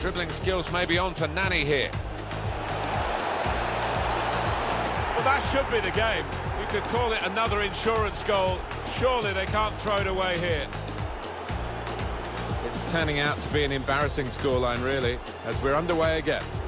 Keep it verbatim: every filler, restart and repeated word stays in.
Dribbling skills may be on for Nani here. Well, that should be the game. You could call it another insurance goal. Surely they can't throw it away here. It's turning out to be an embarrassing scoreline, really, as we're underway again.